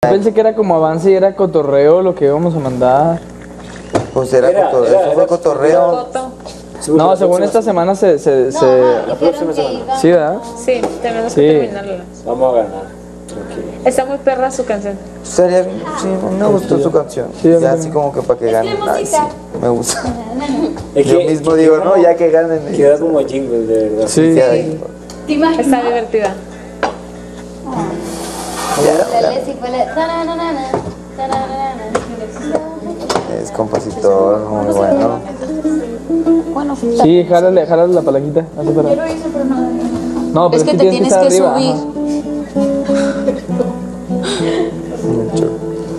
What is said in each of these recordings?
Pensé que era como avance y era cotorreo lo que íbamos a mandar. Pues era cotorreo, eso fue cotorreo. No, según esta semana se... La próxima semana. Sí, ¿verdad? Sí, tenemos que terminarla. Vamos a ganar. Tranquilo. Está muy perra su canción. Sería bien, sí, me gustó su canción. Sí, Ya así como que para que ganen. Ay, sí, me gusta. Es Yo mismo digo, no, ya que ganen. Queda como jingle, de verdad. Sí. Queda ahí. ¿Te imaginas? Está divertida. Ya, La Leslie fue la... tananana, tananana. es compositor muy bueno. Bueno, Sí, jálale la palanquita. Así para... yo lo hice, pero no. No, pero Es que te tienes estar que arriba. subir. Ajá. Mucho.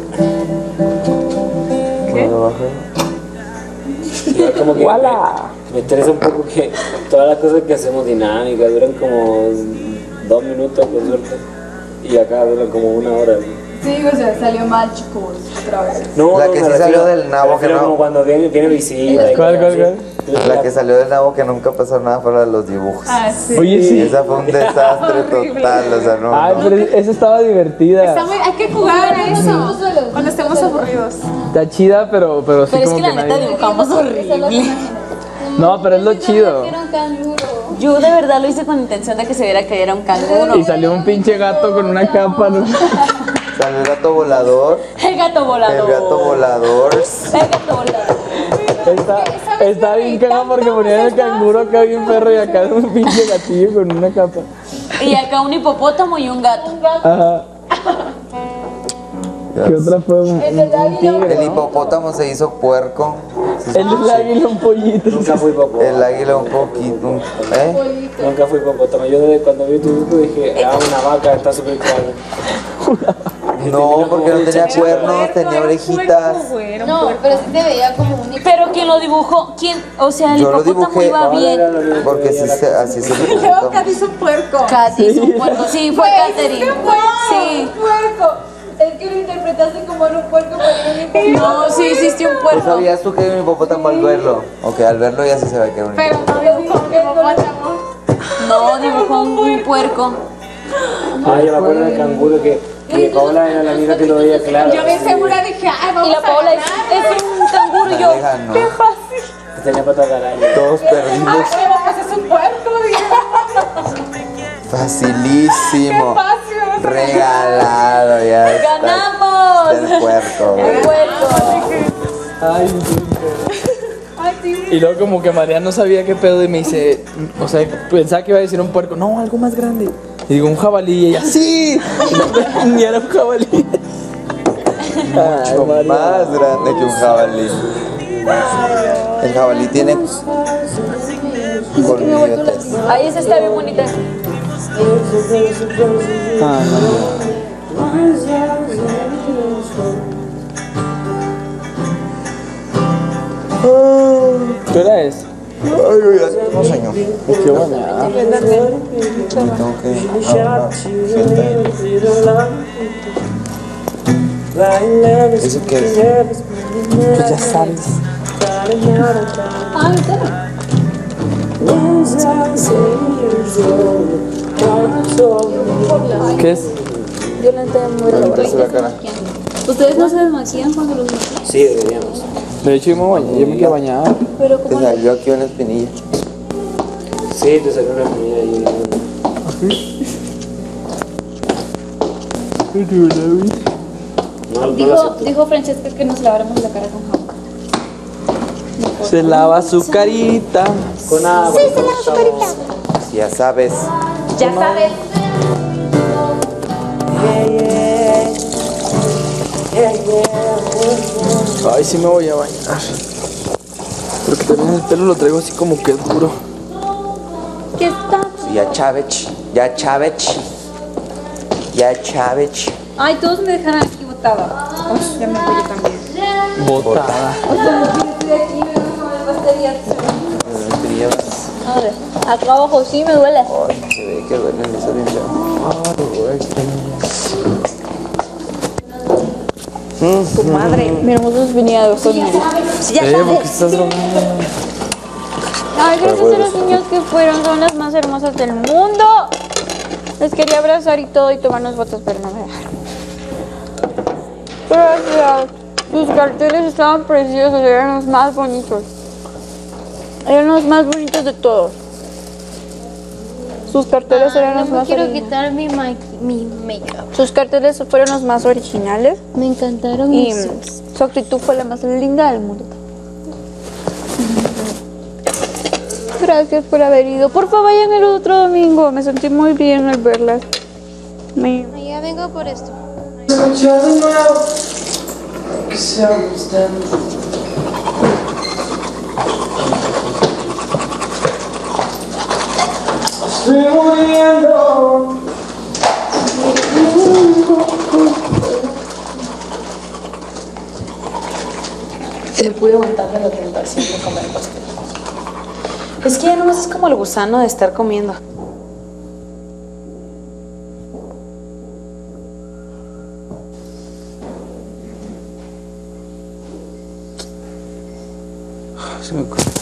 ¿Qué? Bueno, baja. Igual como que ¡Wala! me estresa un poco que todas las cosas que hacemos dinámicas duran como 2 minutos, por suerte. Y acá duran como 1 hora. Sí, o sea, salió mal, chicos, otra vez. No, La no, que me sí refiero- salió del nabo me refiero que no- como cuando viene visita. y ¿Cuál, cosas cuál, así. La que salió del nabo que nunca pasó nada fue la de los dibujos. Ah, sí. Oye, sí. Esa fue un desastre total, o sea, no. Ay, no. pero esa estaba divertida. Hay que jugar a eso cuando estemos aburridos. Está chida, pero sí Pero es como que que la neta nadie... dibujamos horrible. No, pero es lo chido. Era un canguro. Yo de verdad lo hice con intención de que se viera que era un canguro. Y salió un pinche gato con una capa, ¿no? Salió el gato volador. El gato volador. El gato volador. El gato volador. Está bien cagado porque ponían el canguro acá bien perro y acá un pinche gatillo con una capa. Y acá un hipopótamo y un gato. Ajá. ¿Qué otra fue? Un tigre, El ¿no? hipopótamo se hizo puerco. El del águila, un pollito. Nunca fui poco. El águila un poquito. ¿Eh? Nunca fui hipopótamo. Yo desde cuando vi tu dibujo dije, ah, una vaca, está súper claro. No, porque no tenía cuernos, tenía orejitas. No, pero sí se veía como un Pero ¿quién lo dibujó? ¿Quién? O sea, el Yo lo hipopótamo dibujé iba bien. porque así se Luego dibujó. Kat hizo un puerco. Katy hizo un puerco. Sí, fue Katherine. Sí. puerco. Es que lo interpretaste como en un puerco, pero No, sí hiciste un ¿Tú puerco. sabías tú que era un hipopótamo al verlo? Ok, al verlo ya sí se ve que era un Pero hipopótamo. no dibujó un hipopótamo. No, dibujó un puerco. Ah, yo me acuerdo del canguro que Paola era la única que lo veía claro. Yo bien segura dije, ay, vamos Y la a Paola ganar. es un canguro y yo. Aleja, no. Que tenía patas de araña. Todos perdimos. Ay, pero pues es un puerco, dije. Facilísimo. Fácil. Regalado, ya está. ¡Ganamos! El puerco. El puerco. Ay, y luego como que María no sabía qué pedo y me dice, o sea, pensaba que iba a decir un puerco, no, algo más grande. Y digo, un jabalí, y ella, ¡sí! Y ni era un jabalí. Mucho más grande que un jabalí. El jabalí tiene colmillotes. Ahí esa está bien bonita. Ah, ¿qué hora es? Ay, ya tengo sueño. Qué buena. Me tengo que ¿Eso qué es? Pues ya sabes. ¿Qué es? Yo la entiendo muy Para limpiarse la cara. ¿Ustedes no se desmaquillan cuando los maquillan? Sí, deberíamos. De hecho, yo me quiero bañar. Pero Te como... salió aquí una espinilla. Sí, te salió una comida ahí. No lo sé. Dijo Francesca que nos laváramos la cara con jabón. Se lava su carita. Con agua. Sí, se lava su carita. Ya sabes. Ya sabes. Ay, sí me voy a bañar. Porque también el pelo lo traigo así como que duro. ¿Qué está? Ya Chávez. Ya Chávez. Ya Chávez. Ay, todos me dejaron aquí botada. Ay, ya me voy yo también. Botada. Estoy aquí, me voy a comer pastelillas. Te llevas. Acá abajo sí me duele. Ay, se ve que duele, me está bien feo. Tu madre. Mi hermoso venía de ojos. Sí, ya ¿Por qué estás drogando? Ay, gracias a los niños que fueron, son las más hermosas del mundo. Les quería abrazar y todo y tomarnos fotos, pero no me dejaron. Gracias. Sus carteles estaban preciosos, eran los más bonitos. Eran los más bonitos de todos. Sus carteles eran los No me más quiero originales. quitar mi make-up. Sus carteles fueron los más originales. Me encantaron Y esos. su actitud fue la más linda del mundo. Gracias por haber ido. Por favor, vayan el otro domingo. Me sentí muy bien al verlas. Ya vengo por esto. Escucha de nuevo que seamos tantos. Estoy muriendo. Se pude aguantar de la tentación de comer pastel. Es que ya nomás es como el gusano de estar comiendo. Se me ocurre.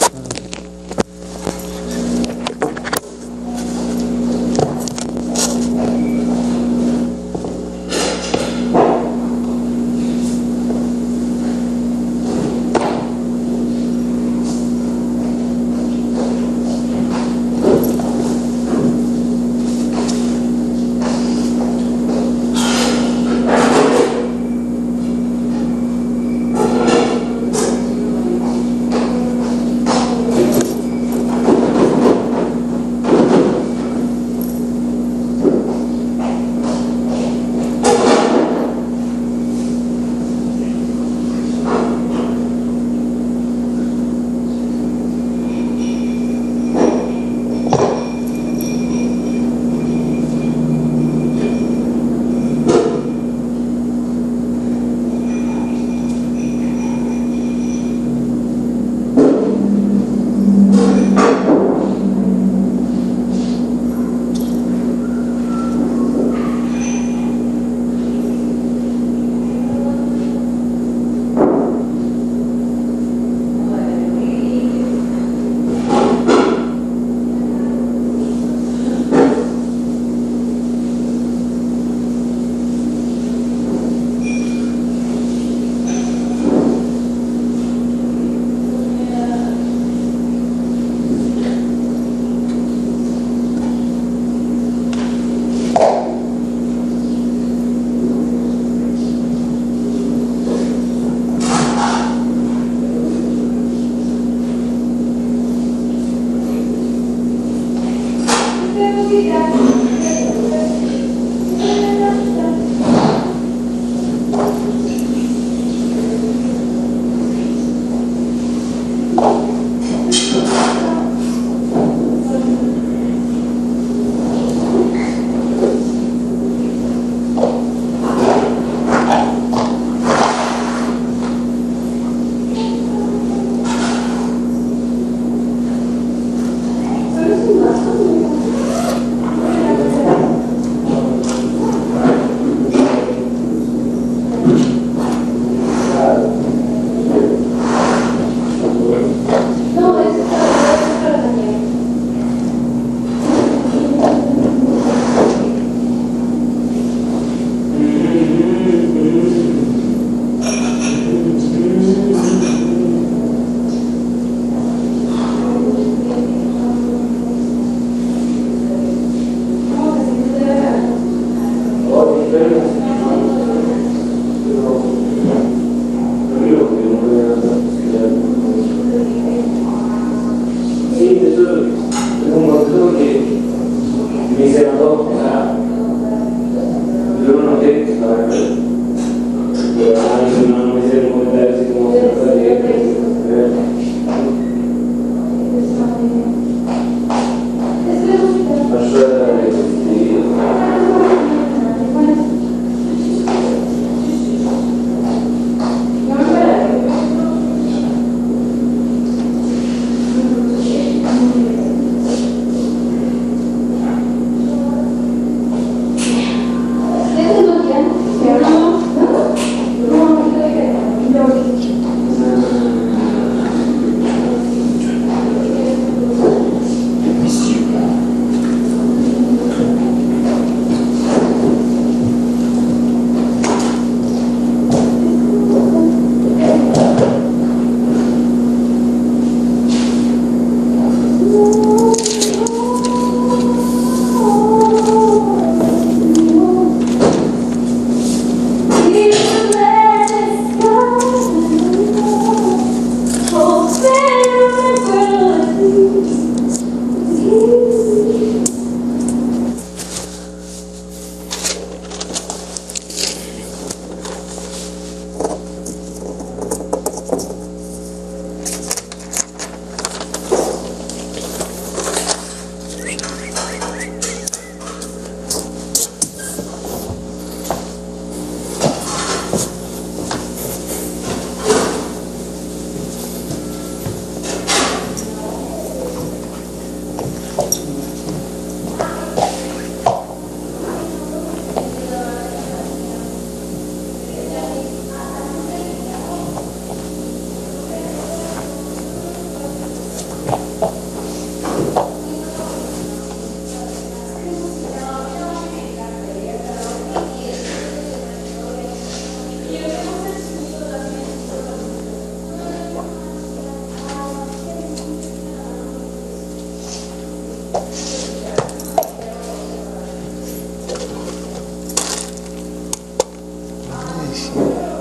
sí.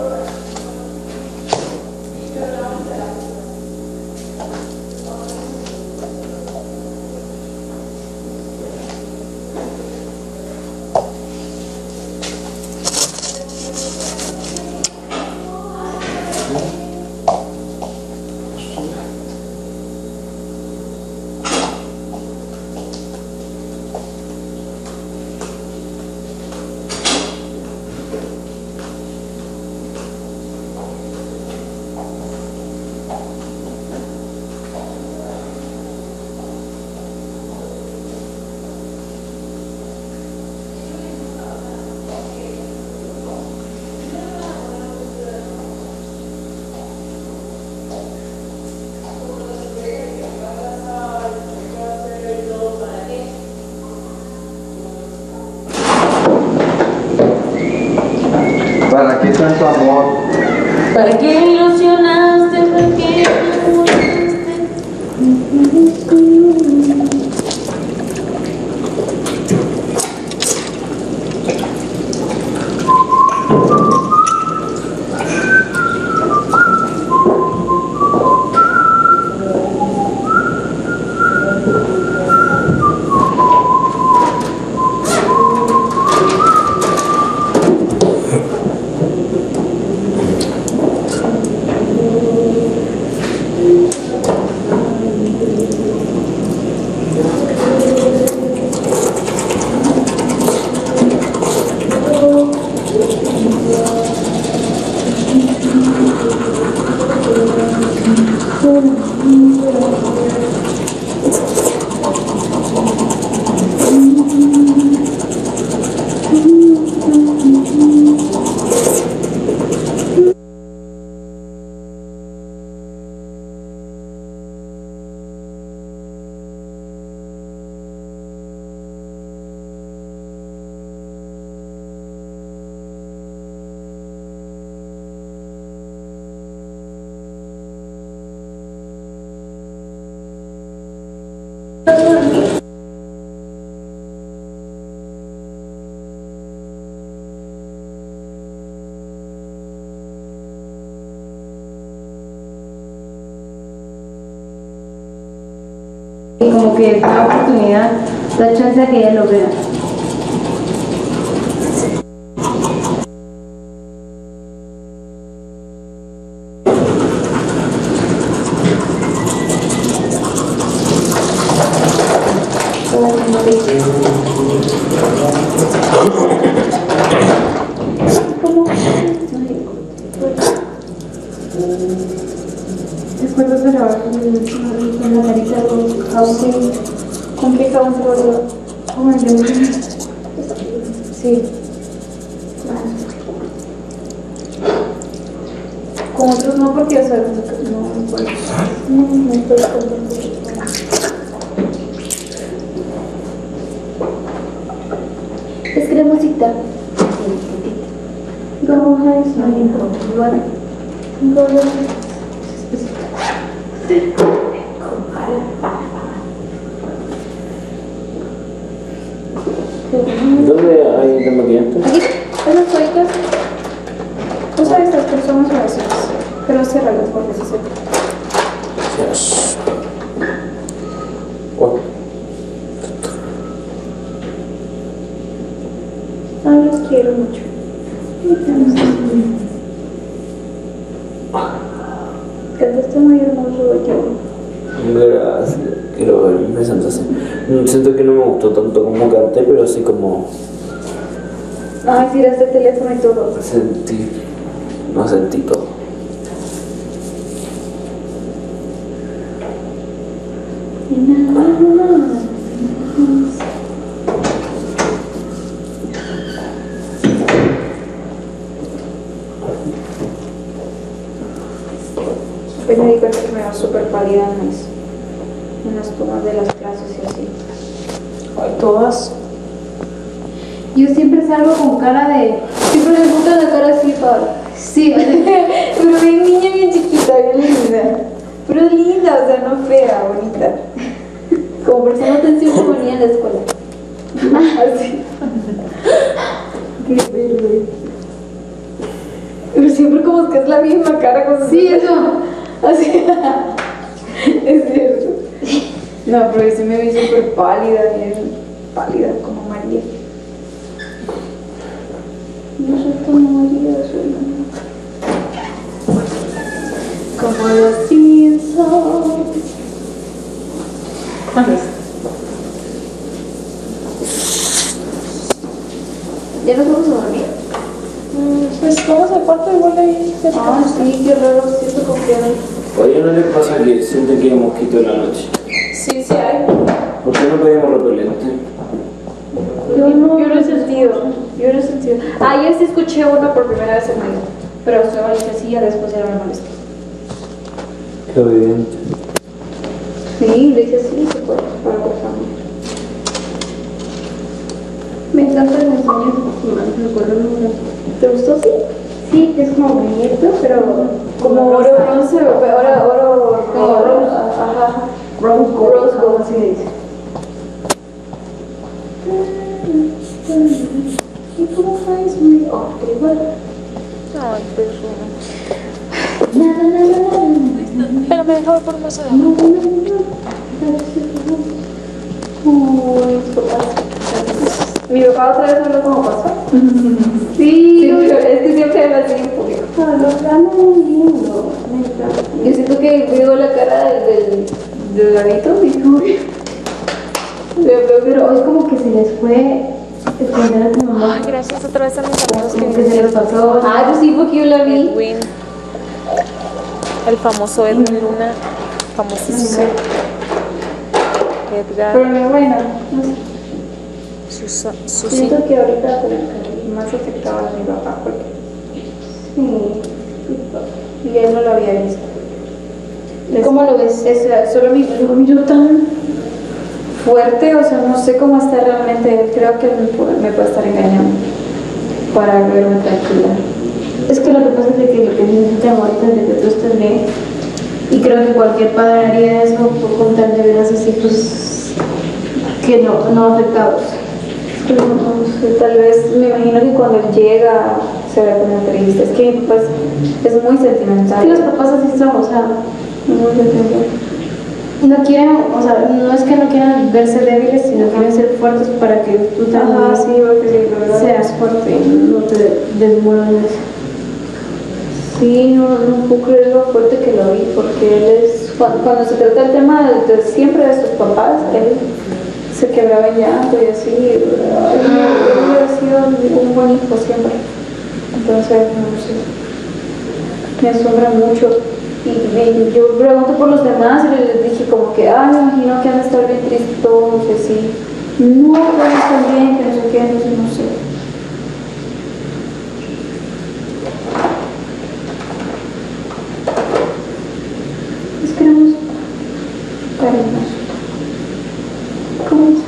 ¿Para qué tanto amor? ¿Para qué me ilusionaste? ¿Para qué Y como que da oportunidad, da chance a que ella lo vea. Recuerdo llorar con la carita con jabón. ¿Con qué jabón se volvió? Con el de sí. Con otros no, porque o sea, no puedo. No puedo. Es cremosita. Go ahead, go ahead. ¿Dónde hay desmaquillante? Aquí, esas toallitas. No sabes, estas personas a veces, pero ciérralas porque se secan. Yes. What? No, los quiero mucho. Cantaste muy hermoso, yo. Gracias. Quiero ver, me siento así. Siento que no me gustó tanto como canté, pero así como Ay, tiraste el teléfono y todo. no sentí todo. Después me di cuenta que me veo súper pálida en las tomas de las clases y así. Ay, todas. Yo siempre salgo con cara de... Siempre me gusta la cara así, para. Sí, Pero bien niña, bien chiquita, bien linda. Pero linda, o sea, no fea, bonita. como prestando atención como niña en la escuela. Así. Qué verde. siempre como que es la misma cara con Sí, eso. Así. Es cierto. No, pero sí me vi súper pálida, bien pálida, como María. No soy como María, soy como los Simpsons. ¿Ya nos vamos a dormir? Pues vamos al cuarto igual ahí. Ah, sí, qué raro, siento confianza. Oye, ¿no le pasa que siente que hay mosquito en la noche? Sí, sí hay. ¿Por qué no pedimos repelente? Yo no lo he sentido. Yo no he sentido. Ayer sí escuché uno por primera vez en mi vida. Pero se va así y ya después ya no me molesta. Qué obediente. Sí, le dije sí, se puede. Para cortarme. Me encanta el diseño. Me acuerdo mucho. ¿Te gustó? Sí. Sí, que es como brillito, pero como oro bronce, oro rojo. Ajá. Rose gold, así le dice. ¿Y cómo fue eso? Oh, igual. Ay, perro. Na. Pero me dejaba por más allá. Mi papá otra vez habló como pasó. Sí, es que siempre habla así en público. Los ganos muy lindo. Yo siento que veo la cara del gatito y como que... Pero es como que se les fue esconder a tu mamá. Ay, gracias otra vez a mis amigos Como que que se les pasó. Ah, pues sí, porque yo la vi. Edwin. El famoso Edwin Luna. Famosísimo. Edgar. Pero no, bueno, no sé. Susi. Siento que ahorita más afectaba a mi papá porque sí, y él no lo había visto. ¿Cómo lo ves? Solo lo miro tan fuerte, o sea, no sé cómo está realmente. Creo que me puede estar engañando para verme tranquila. Es que lo que pasa es que lo que necesitan ahorita es de que tú estés bien. Y creo que cualquier padre haría eso por contar de ver a sus hijos que no afectados. No sé, tal vez me imagino que cuando él llega se ve como triste. Es que pues es muy sentimental. Sí, los papás así son, o sea, muy sentimental. No quieren, o sea, no es que no quieran verse débiles, sino quieren ser fuertes para que tú también seas fuerte y no te desmorones. Sí, no puedo creer lo fuerte que lo vi, porque él es, cuando se trata el tema de siempre de sus papás, él se quebraba en llanto y así, él hubiera sido un buen hijo siempre. Entonces, no sé, me asombra mucho. Y yo pregunto por los demás y les dije como que, me imagino que han de estar bien tristes todos, que sí. No, todos están bien, que no sé qué, no sé. Les queremos cariños. ¿Cómo es?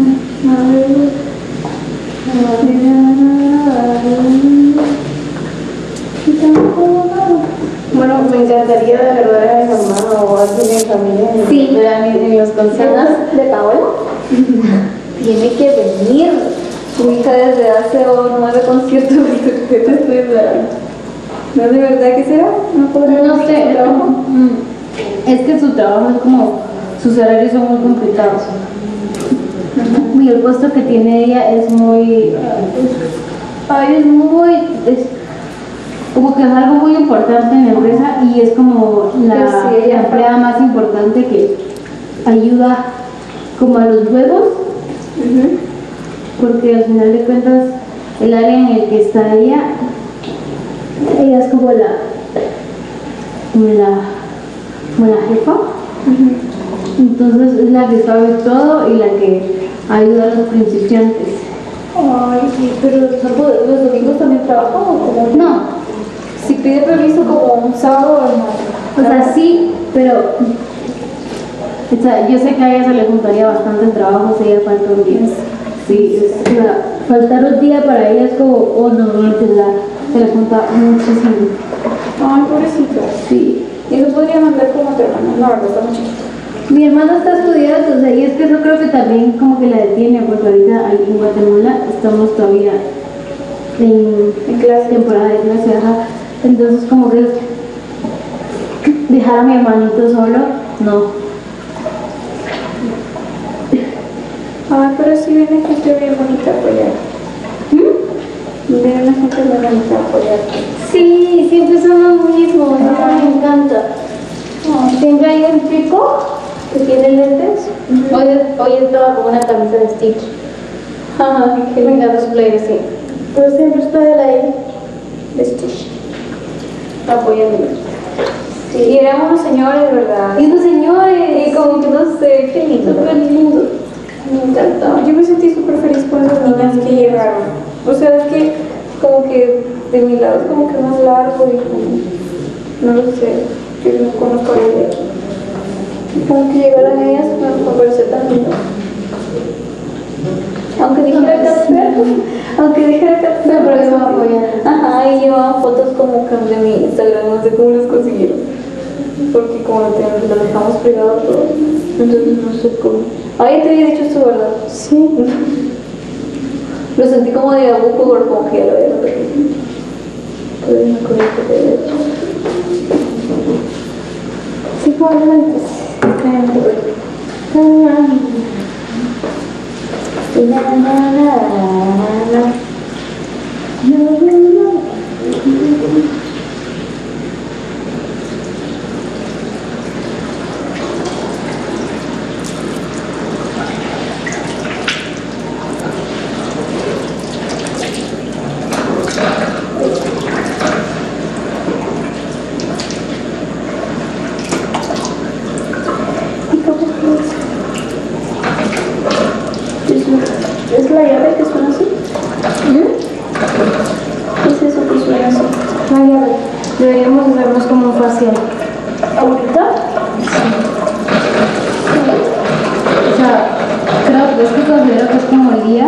Bueno, me encantaría de verdad a mi mamá o a alguien de mi familia. Sí, en los conciertos de Paola. Tiene que venir. Tu hija desde hace 9 conciertos que te estoy esperando. ¿No de verdad que será? No sé, su trabajo. Es que su trabajo es como, sus horarios son muy complicados. Y el puesto que tiene ella es muy, como que es algo muy importante en la empresa y es como la empleada más importante que ayuda como a los nuevos, porque al final de cuentas el área en el que está ella es como la jefa. Entonces es la que sabe todo y la que ayuda a los principiantes. Ay, sí, pero los domingos también trabajan o cómo? No. Si pide permiso como un sábado o no. O sea, sí, pero o sea, yo sé que a ella se le juntaría bastante el trabajo si ella falta un día. Sí, faltar un día para ella es como, no, se le junta muchísimo. Ay, pobrecito. Sí. ¿Y eso podría mandar como a tu hermano? No, verdad, está muy chiquito. Mi hermano está estudiando, o sea, y es que eso creo que también como que la detiene, porque ahorita ahí en Guatemala estamos todavía en clase, temporada de clase, Entonces como que dejar a mi hermanito solo, no. Ay, pero sí viene gente bien bonita a apoyar. Viene una gente muy bonita a apoyar. Sí, siempre son los mismos, me encanta. Siempre hay un chico que tiene lentes. Hoy estaba con una camisa de Stitch. Me encanta su player, sí. Pero siempre está él ahí, de Stitch, apoyándome. Sí. Y eran unos señores, ¿verdad? Y unos señores. Y como que no sé, qué lindo. Súper lindo. Me encantó. Yo me sentí súper feliz con esas niñas que llegaron. O sea, es que como que de mi lado es como que más largo y como, no lo sé, yo no conozco a nadie de aquí. Y como que llegaran ellas me pareció tan lindo. Aunque dijera que pero iba a apoyar. Ajá, y llevaban fotos como que de mi Instagram, no sé cómo los consiguieron. Porque como lo dejamos pegado todo, entonces no sé cómo. Ah, ya te había dicho esto, ¿verdad? Sí. Lo sentí como de abuco, pero como que ya lo había repetido. Todavía me acuerdo que te había dicho. Sí, probablemente. ¿Es la llave que suena así? ¿Qué es eso que suena así? La llave. Deberíamos hacernos como un facial. ¿Ahorita? O sea, creo que es que considero que es como el día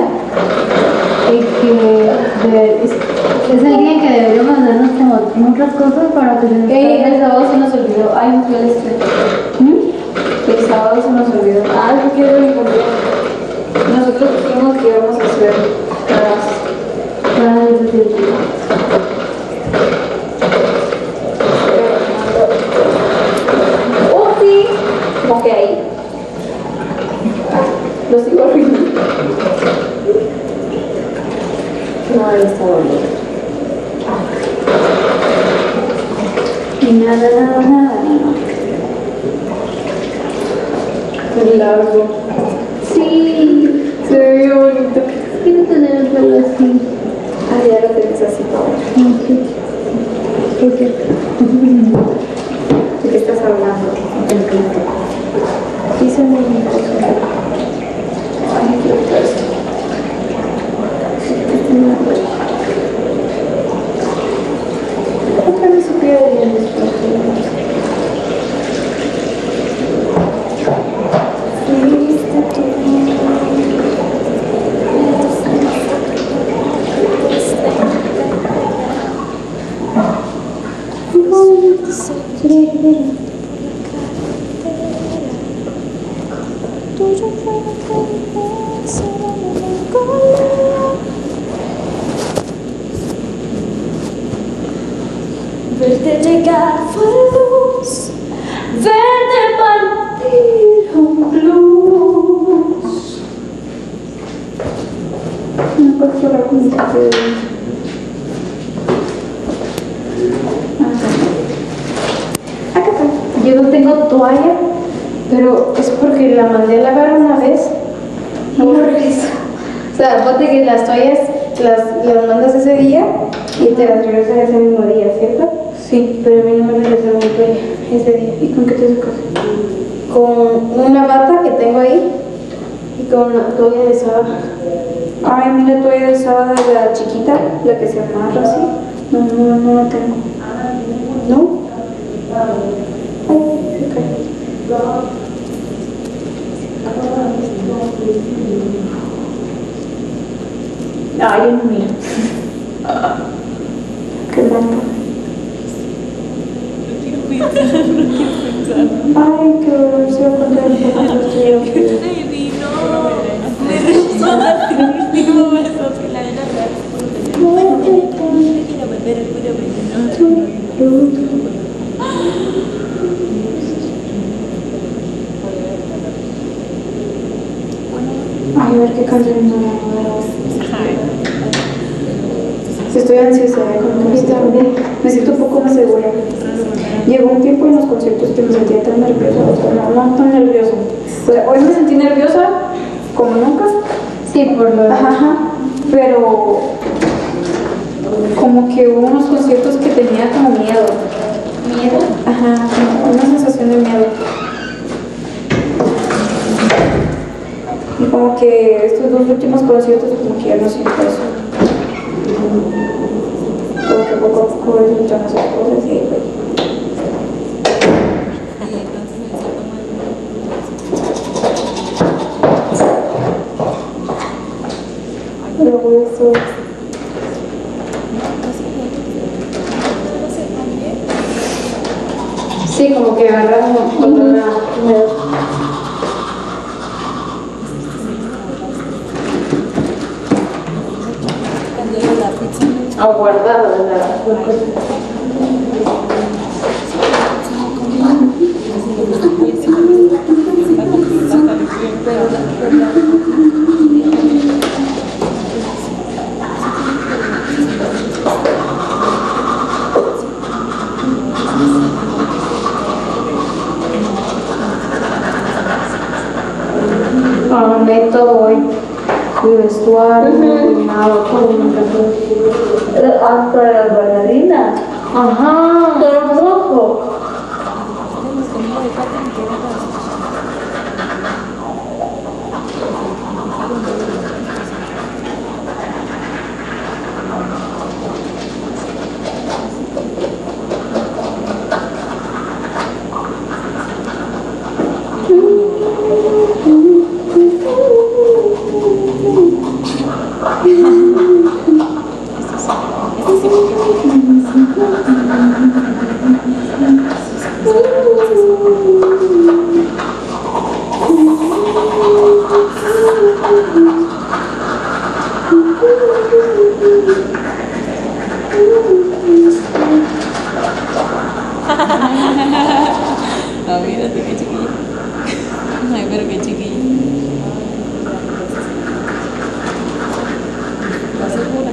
es el día en que deberíamos hacernos como muchas cosas para que se nos El sábado se nos olvidó. Ay, no fue el estreno. El sábado se nos olvidó. Ah, yo quiero mi cumpleaños. Nosotros dijimos que íbamos a hacer para decir. Oh, sí. Como que ahí. Lo sigo arruinando. No, ahí está bonito. Y nada. El largo. Sí, se ve bien bonito. Quiero tener el pelo así. Ah, ya lo tenés así ahora. ¿Por qué? ¿De qué estás hablando? Sí, se ve bonito. Ay, qué bonito esto. Otra vez supiera bien esto. Verte llegar fue luz, verte partir un blues. No puedo llorar con mis dedos. Acá está. Yo no tengo toalla, pero es porque la mandé a lavar una vez y no regreso. O sea, ponte que las toallas las mandas ese día y te las regresan ese mismo día, ¿cierto? Sí. Pero a mí no me regresaron mi toalla ese día. ¿Y con qué te secas? Con una bata que tengo ahí y con una toalla de sábana. Ay, a mí la toalla de sábado de la chiquita, la que se amarra así. No la tengo. ¿No? Ay, se cae. Ay, yo no miro. Qué lampa. Ay, qué horror, se va a contar el poco que estoy. Divino besos que la nena Ay, a ver qué canción no me Estoy ansiosa, como que me siento un poco más segura. Llegó un tiempo en los conciertos que me sentía tan nerviosa, o sea, no tan nerviosa. O sea, hoy me sentí nerviosa como nunca. Sí, por lo Ajá, pero como que hubo unos conciertos que tenía como miedo. miedo. Ajá, como una sensación de miedo. Y como que estos dos últimos conciertos como que ya no siento eso. Como que poco a poco voy escuchando esas cosas y luego eso. Sí, como que agarra como una aguardada la cosa. Amé todo hoy. Mi vestuario, nada, todo me encantó. Hasta las bailarinas. Ajá. Qué hermoso. Ah, mira, qué chiquilla. Ay, pero qué chiquilla. ¿Estás segura?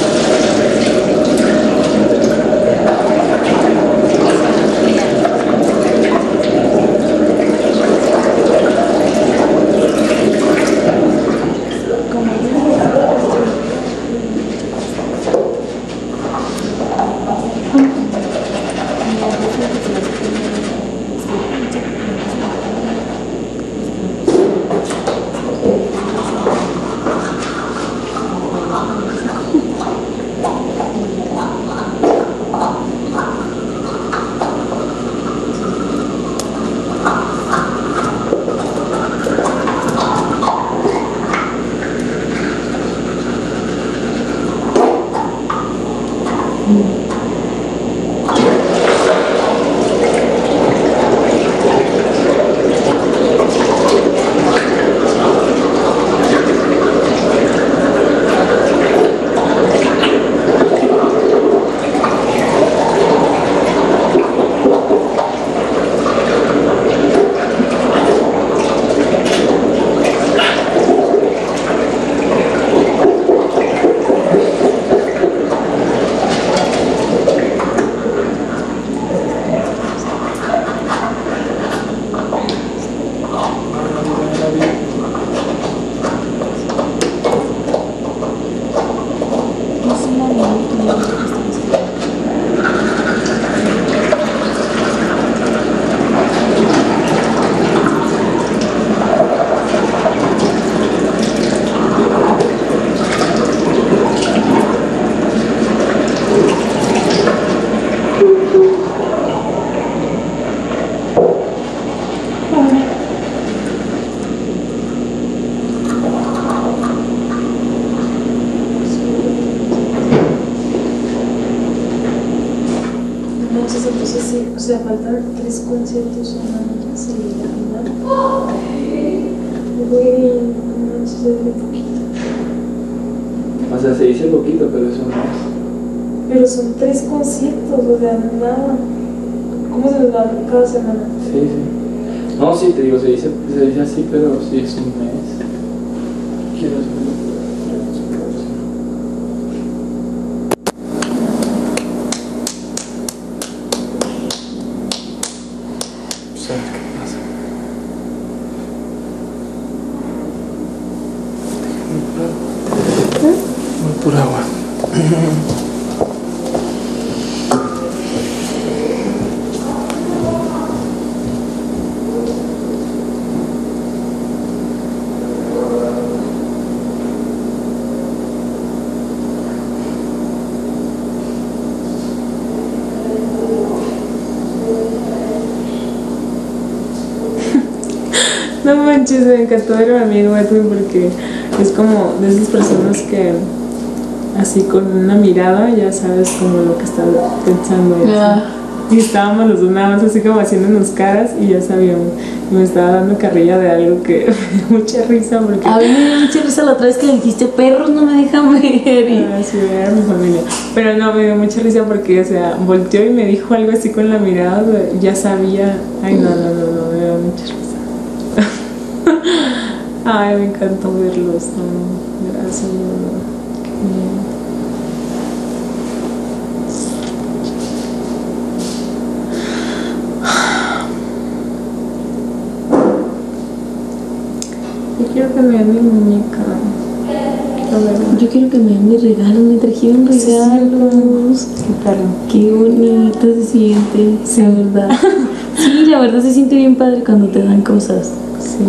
Entonces sí, o sea, faltan 3 conciertos o más y la final. Güey, no manches, es muy poquito. O sea, se dice poquito, pero eso no es. Pero son 3 conciertos, o sea, nada. ¿Cómo se les va cada semana? Sí, sí. No, sí, te digo, se dice así, pero sí es un mes. Quiero hacer. Voy por agua. No manches, me encantó ver a mi amigo Edwin porque es como de esas personas que así con una mirada ya sabes como lo que está pensando y así. Y estábamos los dos nada más así como haciéndonos caras y ya sabíamos. Y me estaba dando carrilla de algo que me dio mucha risa porque... A mí me dio mucha risa la otra vez que le dijiste, perros no me dejan ver. Y... sí, era mi familia. Pero no, me dio mucha risa porque, o sea, volteó y me dijo algo así con la mirada, o sea, ya sabía. Ay, no, me dio mucha risa. Ay, me encantó verlos, no, gracias, qué bien. Yo quiero que me den mi muñeca. A ver. Yo quiero que me den mis regalos, me trajeron regalos. ¿Qué tal? Qué bonito se siente, sí. La verdad. Sí, la verdad se siente bien padre cuando te dan cosas. Sí.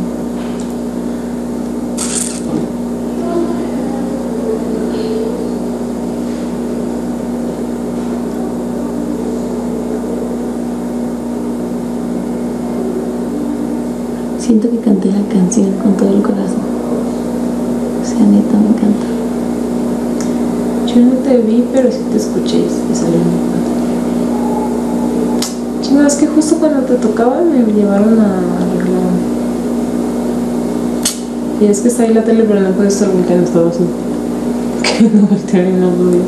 Siento que canté la canción con todo el corazón. O sea, neta, me encanta. Yo no te vi, pero sí te escuché y te salió muy padre. Chino, es que justo cuando te tocaba me llevaron a arreglar. Y es que está ahí la tele, pero no puedo estar volteando, estaba así. Que no voltear y no podía.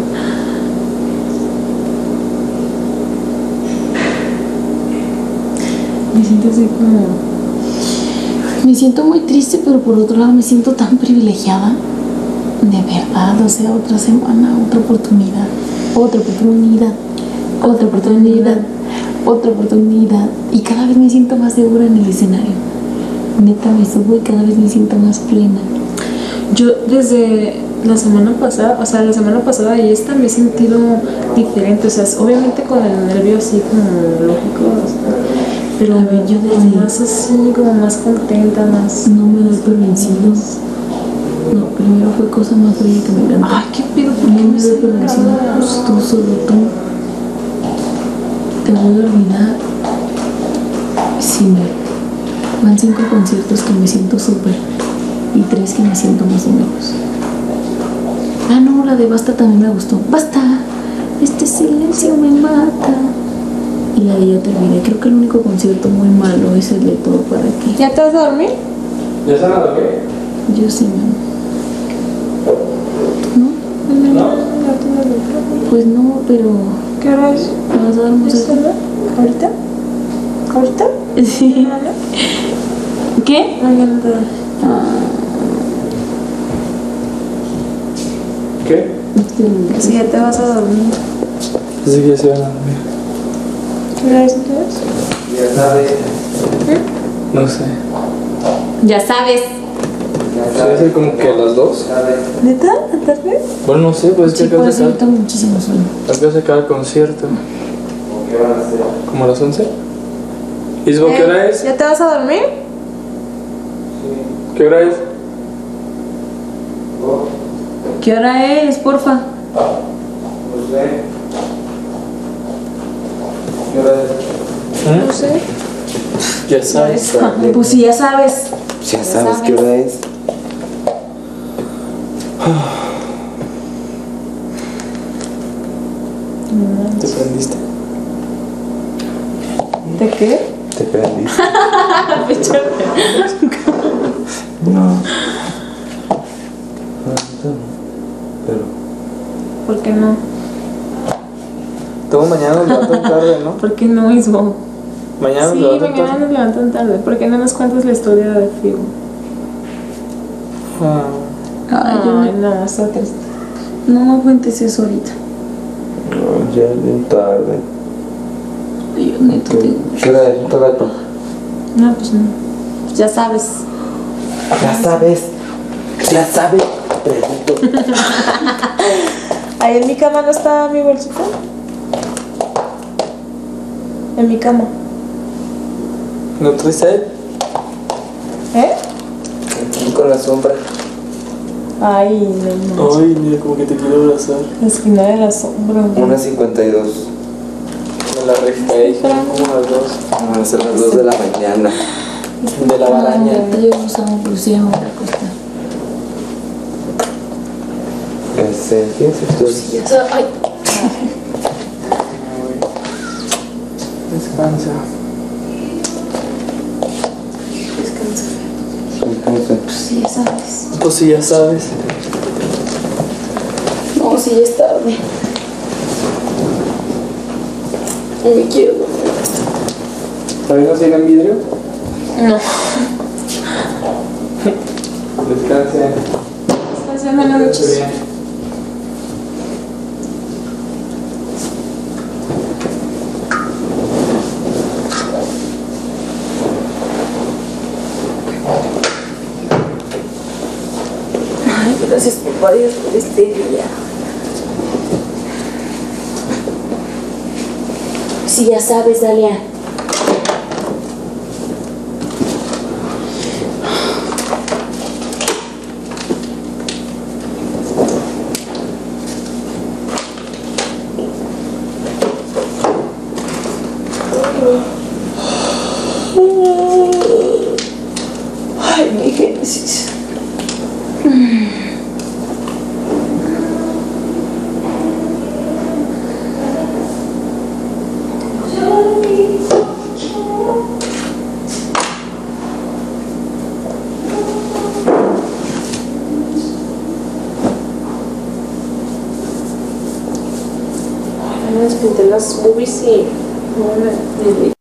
Me siento así como... Me siento muy triste, pero por otro lado me siento tan privilegiada. De verdad, o sea, otra semana, otra oportunidad, otra oportunidad, otra oportunidad, otra oportunidad. Y cada vez me siento más segura en el escenario. Neta, me subo y cada vez me siento más plena. Yo desde la semana pasada, o sea, la semana pasada y esta me he sentido diferente. O sea, obviamente con el nervio así como lógico, o sea, pero yo desde más así, como más contenta, más... No me doy por vencido. No, primero fue cosa más bella que me encantó. Ay, qué pedo, ¿por qué no me doy por vencido? Pues tú, solo tú. Te voy a olvidar. Sí, van 5 conciertos que me siento súper y 3 que me siento más o menos. Ah, no, la de Basta también me gustó. Basta, este silencio me mata. Y la de Ya te olvidé. Creo que el único concierto muy malo es el de Todo para qué. ¿Ya te vas a dormir? ¿Ya se van a dormir? Yo sí, mi amor. ¿No? No. Pues no, pero... ¿Qué hora es? ¿Me vas a dar un mensaje? ¿Ahorita? ¿Ahorita? Sí. ¿Qué? Mañana te doy. ¿Qué? Si ya te vas a dormir. Pensé que ya se van a dormir. ¿Qué hora es entonces? Ya sabes. No sé. Ya sabes. Debe ser como que a las 2. ¿Neta? ¿La tarde? Bueno, no sé, pues es que Sí, acá por se eso yo acaba. tengo muchísimo sueño. Acá se acaba el concierto. ¿Qué van a hacer? ¿Como a las 11? ¿Isbo, qué hora es? ¿Ya te vas a dormir? ¿Qué hora es? ¿Qué hora es, porfa? No sé. ¿Qué hora es? No sé. Ya sabes. Pues si ya sabes. Ya sabes qué hora es. ¿Te prendiste? ¿De qué? Te prendiste. No. Pero. ¿Por qué no? Todo mañana nos levantan tarde, ¿no? ¿Por qué no, Ismo? Mañana nos Sí, levantan mañana tarde. nos levantan tarde. ¿Por qué no nos cuentas la historia de Figo? Ay, no, está triste. No cuentes eso ahorita. No, ya es bien tarde. Yo neto digo. ¿Qué hora es? ¿Tu gato? No, pues no. Pues ya sabes. Ya sabes. Ya sabes. Pregunto. Ahí en mi cama no está mi bolsita. En mi cama. ¿No traes sed? ¿Eh? Aquí con la sombra. Ay, no. Ay, mira, como que te quiero abrazar. La esquina de la sombra. güey. 1:52. Me la rejé, como las 2. Van a ser las 2 de la mañana. De la baraña. Yo no usaba, pero sí me voy a acostar. ¿Tienes esto? Ya sabes. Ay. Descansa. Descansa. Pues sí, ya sabes. Pues sí, ya sabes. No, sí, ya es tarde. Me quiero dormir. ¿Sabes hacer en vidrio? No. Descansen. Estás buenas noches. Ay, gracias papá Dios por este día. Sí, ya sabes, Dalia. Ay, mi Génesis. Me despinté las boobies y no me irrita.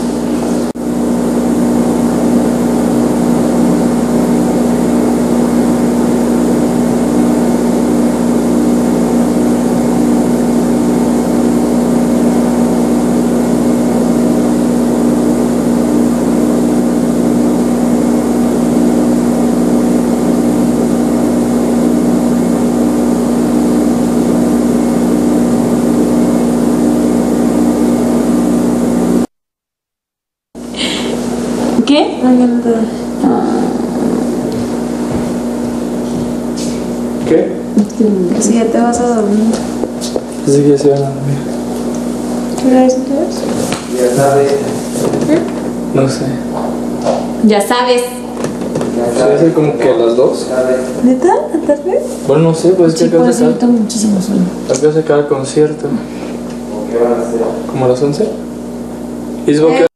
¿Qué? ¿Qué? Si ya te vas a dormir. Pensé que ya se iban a dormir. ¿Qué hora es entonces? Ya sabes. No sé. Ya sabes. Se va a hacer como que a las 2. ¿Neta? ¿La tarde? Bueno, no sé, pues es que Sí, acaba por de eso yo sacar. tengo muchísimo sueño. Acaba de sacar el concierto. ¿Qué van a hacer? ¿Como a las 11? ¿Y es